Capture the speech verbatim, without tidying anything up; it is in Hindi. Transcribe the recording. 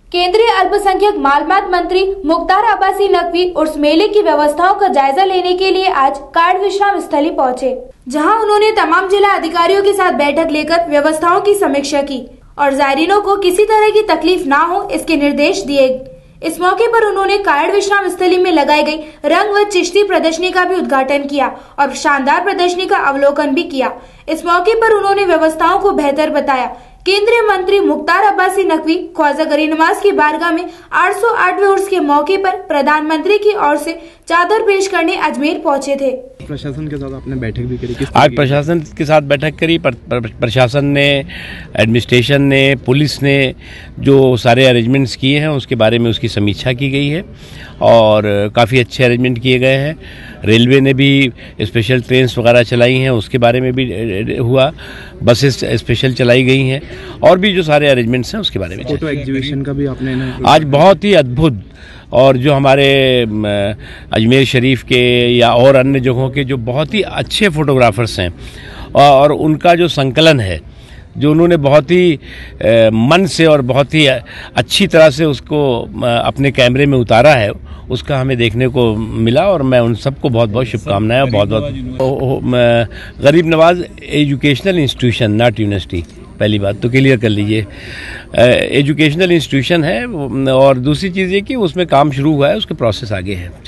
केंद्रीय अल्पसंख्यक मालूमात मंत्री मुख्तार अब्बासी नकवी उर्स मेले की व्यवस्थाओं का जायजा लेने के लिए आज कार्ड विश्राम स्थली पहुंचे, जहां उन्होंने तमाम जिला अधिकारियों के साथ बैठक लेकर व्यवस्थाओं की समीक्षा की और जायरीनों को किसी तरह की तकलीफ ना हो इसके निर्देश दिए। इस मौके पर उन्होंने कार्ड विश्राम स्थली में लगाई गई रंग व चिश्ती प्रदर्शनी का भी उद्घाटन किया और शानदार प्रदर्शनी का अवलोकन भी किया। इस मौके पर उन्होंने व्यवस्थाओं को बेहतर बताया। केंद्रीय मंत्री मुख्तार अब्बासी नकवी ख्वाजा गरीब नवाज की बारगाह में आठ सौ आठवें उर्स के मौके पर प्रधानमंत्री की ओर से चादर पेश करने अजमेर पहुंचे थे। प्रशासन के साथ आपने बैठक भी करी? आज प्रशासन के साथ बैठक करी। पर, पर, प्रशासन ने, एडमिनिस्ट्रेशन ने, पुलिस ने जो सारे अरेंजमेंट्स किए हैं उसके बारे में उसकी समीक्षा की गई है और काफ़ी अच्छे अरेंजमेंट किए गए हैं। रेलवे ने भी स्पेशल ट्रेन्स वगैरह चलाई हैं, उसके बारे में भी हुआ। बसेस स्पेशल चलाई गई हैं और भी जो सारे अरेंजमेंट्स हैं उसके बारे में। फोटो एग्जीबिशन का भी आपने आज बहुत ही अद्भुत और जो हमारे अजमेर शरीफ के या और अन्य जगहों के जो बहुत ही अच्छे फोटोग्राफर्स हैं और उनका जो संकलन है, जो उन्होंने बहुत ही ए, मन से और बहुत ही अच्छी तरह से उसको अपने कैमरे में उतारा है, उसका हमें देखने को मिला और मैं उन सबको बहुत बहुत शुभकामनाएं और बहुत बहुत Garib Nawaz educational institution, not university, पहली बात तो क्लियर कर लीजिए। एजुकेशनल इंस्टीट्यूशन है और दूसरी चीज़ ये कि उसमें काम शुरू हुआ है, उसके प्रोसेस आगे है।